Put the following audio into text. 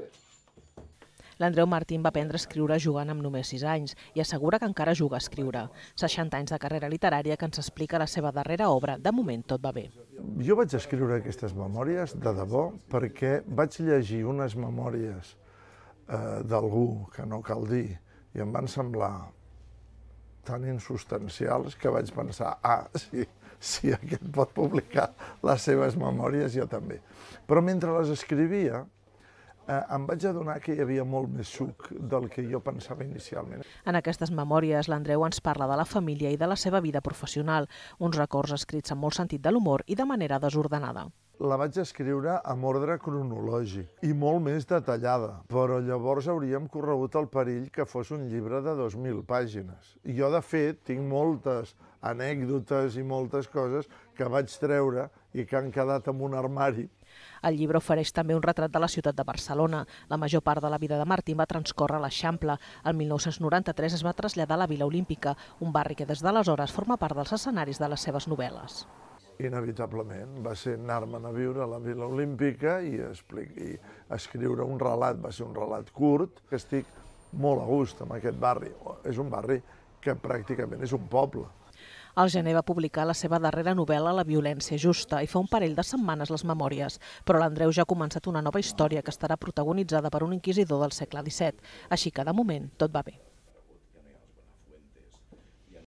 L'Andreu Martín va aprendre a escriure jugant amb només 6 anys i assegura que encara juga a escriure. 60 anys de carrera literària que ens explica la seva darrera obra. De moment tot va bé. Jo vaig escriure aquestes memòries de debò perquè vaig llegir unes memòries d'algú que no cal dir i em van semblar tan insubstancials que vaig pensar, si aquest pot publicar les seves memòries, jo també. Però mentre les escrivia, em vaig adonar que hi havia molt més suc del que jo pensava inicialment. En aquestes memòries, l'Andreu ens parla de la família i de la seva vida professional, uns records escrits amb molt sentit de l'humor i de manera desordenada. La vaig escriure amb ordre cronològic i molt més detallada, però llavors hauríem corregut el perill que fos un llibre de 2.000 pàgines. I jo, de fet, tinc moltes anècdotes i moltes coses que vaig treure i que han quedat en un armari. El llibre ofereix també un retrat de la ciutat de Barcelona. La major part de la vida de Martín va transcórrer a l'Eixample. El 1993 es va traslladar a la Vila Olímpica, un barri que des d'aleshores forma part dels escenaris de les seves novel·les. Inevitablement va ser anar-me'n a viure a la Vila Olímpica i escriure un relat. Va ser un relat curt, que estic molt a gust amb aquest barri. És un barri que pràcticament és un poble. Al gener va publicar la seva darrera novel·la, La violència justa, i fa un parell de setmanes les memòries. Però l'Andreu ja ha començat una nova història que estarà protagonitzada per un inquisidor del segle XVII. Així que, de moment, tot va bé.